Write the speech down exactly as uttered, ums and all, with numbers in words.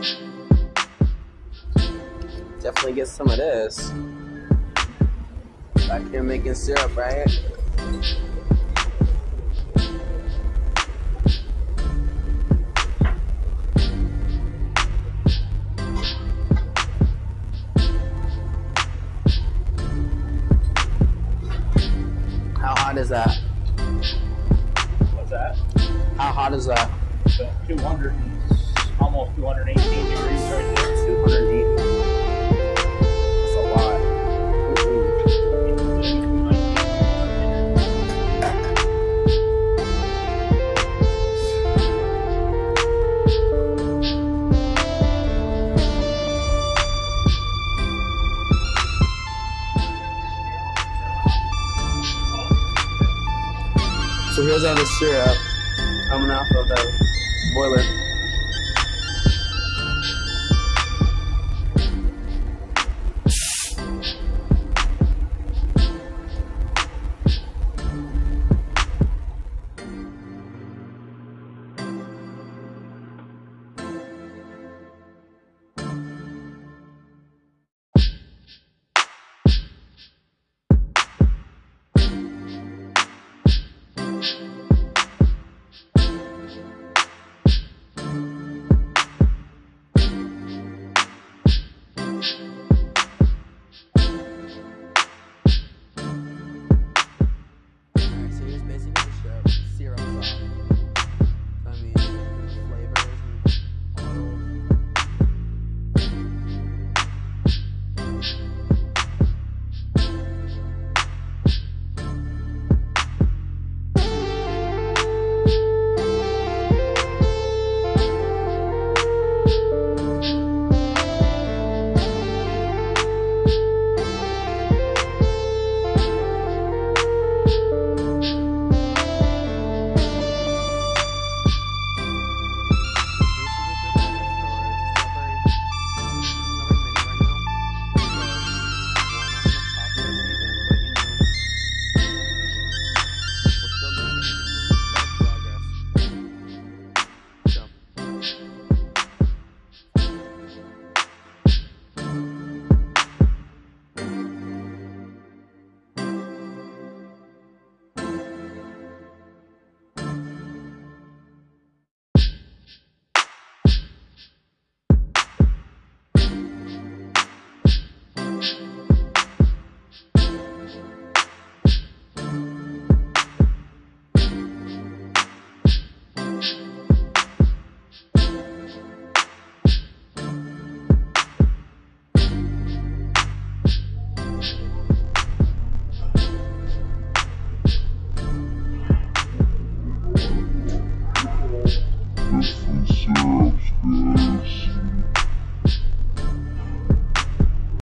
Definitely get some of this. Back here making syrup, right? How hot is that? What's that? How hot is that? two hundred, almost two hundred eighteen degrees right there. two hundred eighty. That's a lot. So here's all the syrup coming off of the boiler.